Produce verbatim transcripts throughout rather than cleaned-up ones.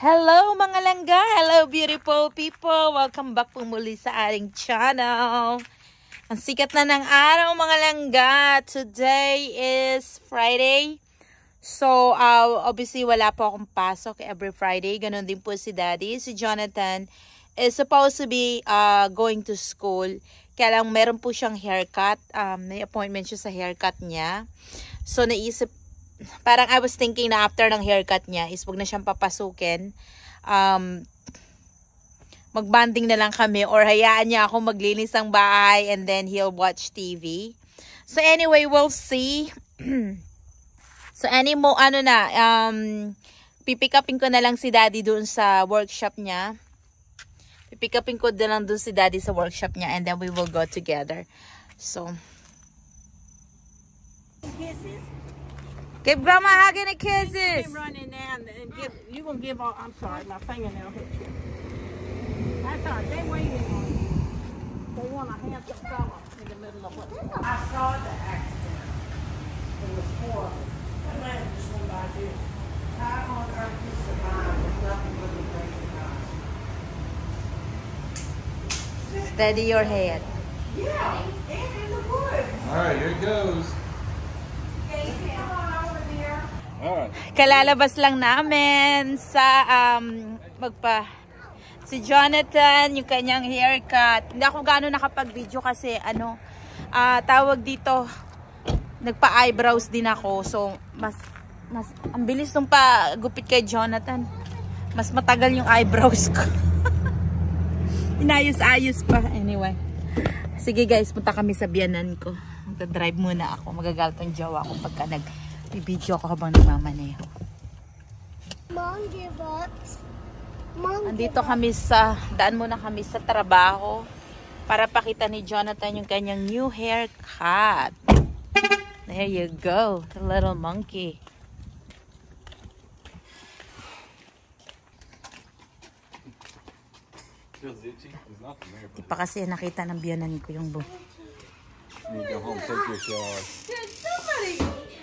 Hello mga langga! Hello beautiful people! Welcome back po muli sa ating channel. Ang sikat na ng araw mga langga. Today is Friday. So, uh, obviously wala po akong pasok every Friday. Ganon din po si Daddy. Si Jonathan is supposed to be uh, going to school. Kaya lang meron po siyang haircut. Um, may appointment siya sa haircut niya. So, naisip parang I was thinking na after ng haircut niya is wag na siyang papasukin. Um, magbanding na lang kami or hayaan niya ako maglinis ng bahay and then he'll watch T V. So anyway, we'll see. So any mo ano na, um, pipick upin ko na lang si Daddy doon sa workshop niya. Pipick upin ko na lang doon si Daddy sa workshop niya and then we will go together. So give Grandma Hagen a kisses. You running down and give. You gonna give all? I'm sorry, my fingernail hit you. That's all right. They waiting on you. They want a handsome fella in the middle of what? I saw the accident. It was horrible. That man just went by here. How on earth he survived with nothing but a breaking heart? Steady your head. Yeah, and in the woods. All right, here it goes. Kalalabas lang namin sa um, magpa si Jonathan, yung kanyang haircut. Hindi ako gaano nakapag-video kasi ano, uh, tawag dito, nagpa-eyebrows din ako. So, mas, mas, ang bilis nung pa-gupit kay Jonathan. Mas matagal yung eyebrows ko. Inayos-ayos pa. Anyway. Sige guys, punta kami sa biyanan ko. Magdadrive muna ako. Magagalit ang jowa ko pagka nag-video ako habang nagmamaneho. Mom, give up. Andito kami sa, daan muna kami sa trabaho para pakita ni Jonathan yung kanyang new haircut. There you go, the little monkey. Di pa kasi nakita ng biyanan ko yung buhok. You go home, take your shower. Did somebody?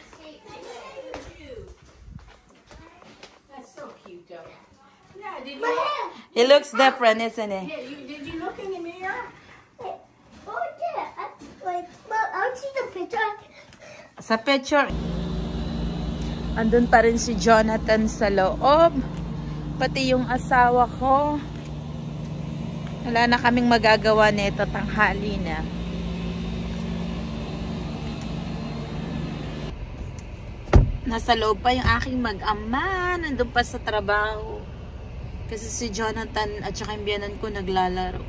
That's so cute, though. Yeah, did you? It looks different, isn't it? Yeah, you, did you look in the mirror? Oh, yeah. I, wait, Mom, I want to see the picture. Sa picture, andun pa rin si Jonathan sa loob. Pati yung asawa ko. Wala na kaming magagawa nito, tanghali na. Nasa loob pa yung aking mag-ama. Nandun pa sa trabaho. Kasi si Jonathan at saka yung biyanan ko naglalaro.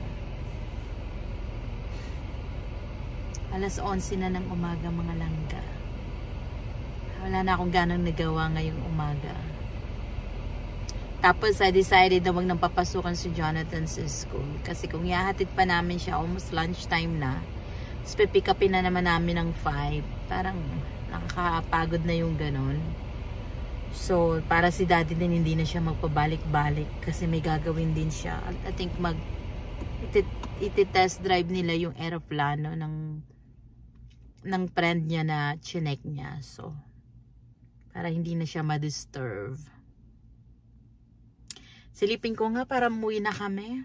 Alas onse na ng umaga mga langga. Wala na akong ganang nagawa ngayong umaga. Tapos I decided na wag nang papasukan si Jonathan sa school. Kasi kung ihahatid pa namin siya, almost lunchtime na. Tapos pipick upin na naman namin ng five. Parang nakakapagod na yung ganon. So, para si Daddy din hindi na siya magpabalik-balik kasi may gagawin din siya. I think mag iti-test drive nila yung aeroplano ng ng friend niya na chinek niya. So, para hindi na siya ma-disturb. Silipin ko nga para umuwi na kami.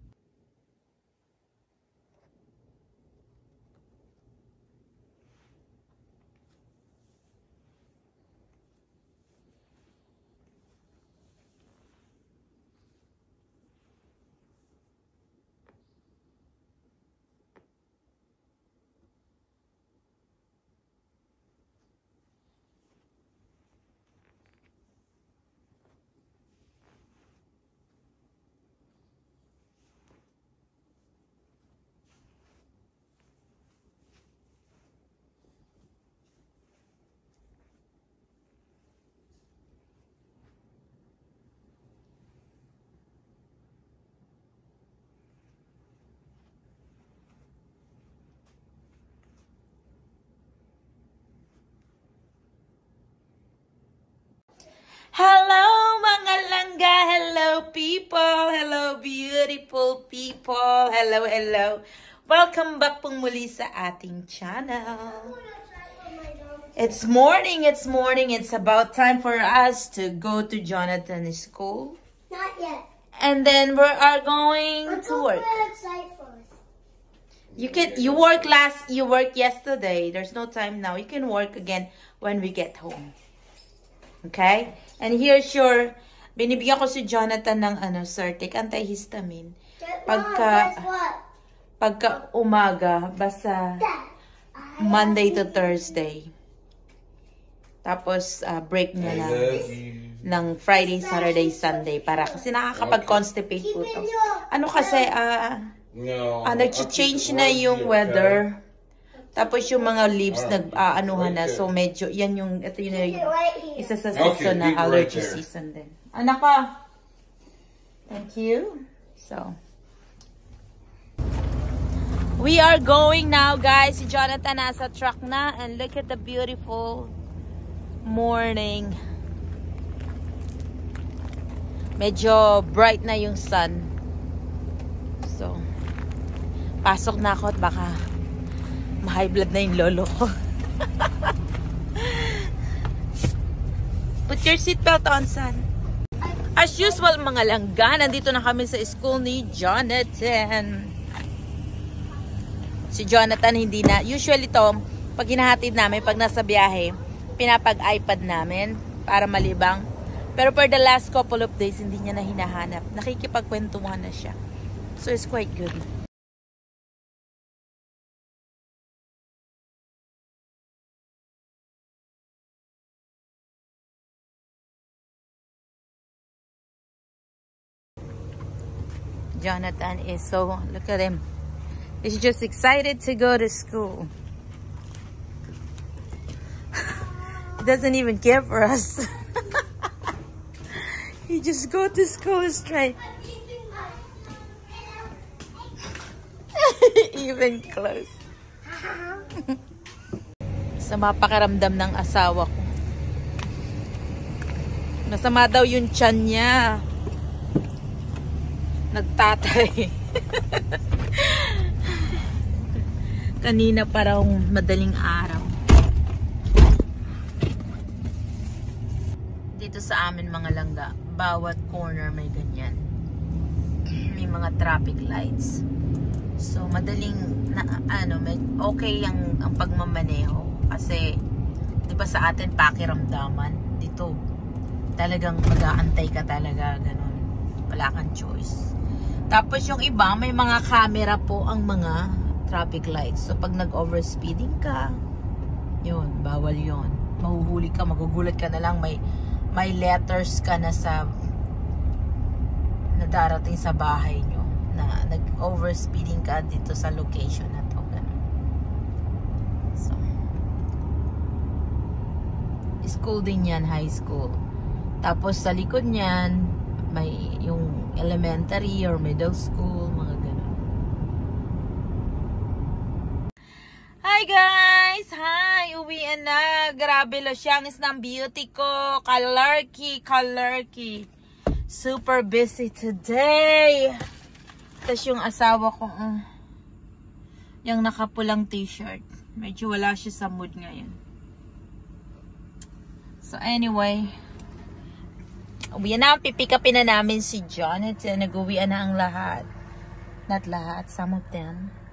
Hello mga langga, hello people, hello beautiful people, hello, hello. Welcome back pong muli sa ating channel. It's morning, it's morning. It's about time for us to go to Jonathan's school. Not yet. And then we are going Let's to go work. to the site first. You can you work last you worked yesterday. There's no time now. You can work again when we get home. Okay? And here's your binibigyan ko si Jonathan ng ano, Certic antihistamine. Pagka Mom, guess what? pagka umaga basta Monday to Thursday. Tapos uh, break niya I na love you. ng Friday, Saturday, Sunday para kasi nakakapag-constipate po to. Ano kasi ah No. Ah, nag-change na yung weather. Tapos yung mga leaves nag-aanuhan na. So medyo, yan yung, ito yun yung isa sa season na allergy season din. Anak ka. Thank you. So. We are going now, guys. Si Jonathan nasa truck na. And look at the beautiful morning. Medyo bright na yung sun. So. Pasok na ako at baka ma-high blood na yung lolo ko. Put your seatbelt on, son. As usual, mga langga, nandito na kami sa school ni Jonathan. Si Jonathan hindi na, usually to, pag hinahatid namin, pag nasa biyahe, pinapag-iPad namin para malibang. Pero for the last couple of days, hindi niya na hinahanap. Nakikipagkwentuhan na siya. So it's quite good. Jonathan is so, look at him. He's just excited to go to school. He doesn't even care for us. He just go to school straight. Even close. Sa mapakiramdam ng asawa ko. Masama daw yung tiyan niya. Nagtatay. Kanina pa raw madaling araw. Dito sa amin mga langga, bawat corner may ganyan. May mga traffic lights. So madaling na, ano, may, okay ang, ang pagmamaneho kasi 'di ba sa atin pakiramdaman, dito talagang mag-aantay ka talaga, ganun. Wala kang choice. Tapos yung iba, may mga camera po ang mga traffic lights. So pag nag-overspeeding ka, yun, bawal yun. Mahuhuli ka, magugulat ka na lang, may may letters ka na sa na darating sa bahay nyo na nag-overspeeding ka dito sa location na to. Ganun. So, school din yan, high school. Tapos sa likod niyan, may yung elementary or middle school, mga ganun. Hi guys! Hi! Uwian na. Grabe lo siyang is ng beauty ko. Kalarky, kalarky. Super busy today. Tapos yung asawa ko, uh, yung nakapulang t-shirt. Medyo wala siya sa mood ngayon. So anyway, uwian na, pipick upin na namin si Jonathan. Nag-uwian na ang lahat. Not lahat, some of them.